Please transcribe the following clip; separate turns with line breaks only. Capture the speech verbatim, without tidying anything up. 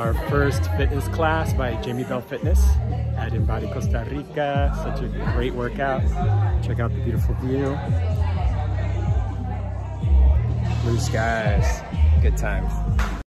our first fitness class by Jamie Bell Fitness at Embody, Costa Rica. Such a great workout. Check out the beautiful view. Blue skies, good times.